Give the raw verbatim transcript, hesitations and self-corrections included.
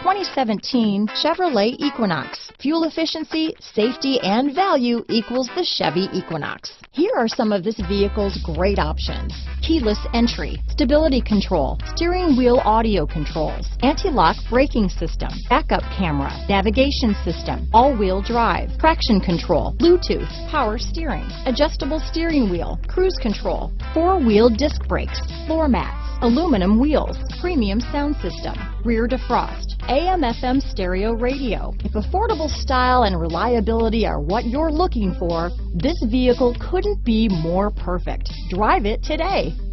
twenty seventeen Chevrolet Equinox. Fuel efficiency, safety, and value equals the Chevy Equinox. Here are some of this vehicle's great options: keyless entry, stability control, steering wheel audio controls, anti-lock braking system, backup camera, navigation system, all-wheel drive, traction control, Bluetooth, power steering, adjustable steering wheel, cruise control, four-wheel disc brakes, floor mats, aluminum wheels, premium sound system, rear defrost, A M F M stereo radio. If affordable style and reliability are what you're looking for, this vehicle couldn't be more perfect. Drive it today.